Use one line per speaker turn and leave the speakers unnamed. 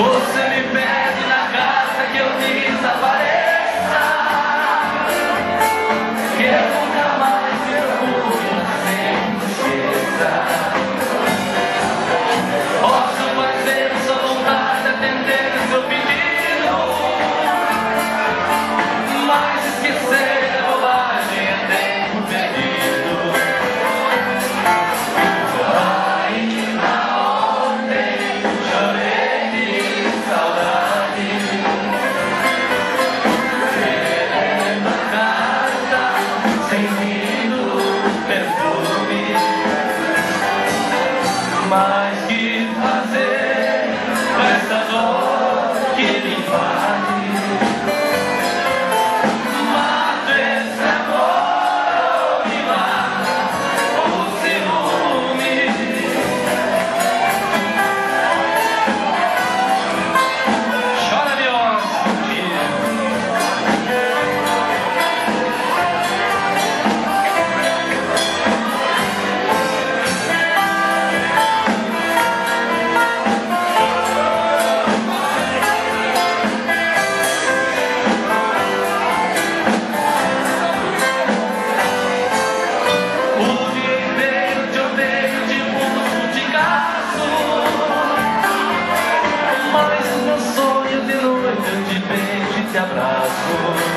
Você me pede na casa que eu desapareça, que eu nunca mais mergulhe sem esqueça. Posso fazer sua vontade, atender seu pedido, mas esquecer é bobagem, é tempo perdido. Ainda ontem chorei de saudade, querendo a carta, sentindo perfume. Mas que fazer com essa dor que me invade? Mato esse amor e mata o ciúme. Chora, Beyoncé. O dia inteiro te odeio, te busco, te caço, mas no meu sonho de noite eu te beijo e te abraço.